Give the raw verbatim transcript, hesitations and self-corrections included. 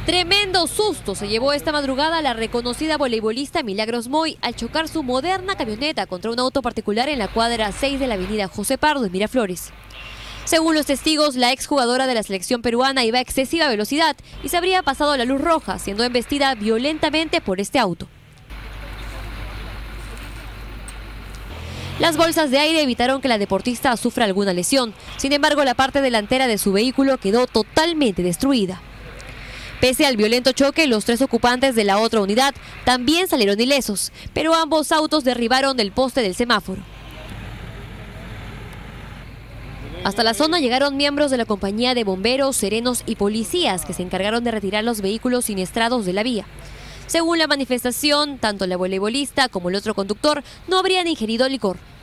Tremendo susto se llevó esta madrugada la reconocida voleibolista Milagros Moy al chocar su moderna camioneta contra un auto particular en la cuadra seis de la avenida José Pardo en Miraflores. Según los testigos, la exjugadora de la selección peruana iba a excesiva velocidad y se habría pasado la luz roja, siendo embestida violentamente por este auto. Las bolsas de aire evitaron que la deportista sufra alguna lesión. Sin embargo, la parte delantera de su vehículo quedó totalmente destruida. Pese al violento choque, los tres ocupantes de la otra unidad también salieron ilesos, pero ambos autos derribaron el poste del semáforo. Hasta la zona llegaron miembros de la compañía de bomberos, serenos y policías que se encargaron de retirar los vehículos siniestrados de la vía. Según la manifestación, tanto la voleibolista como el otro conductor no habrían ingerido licor.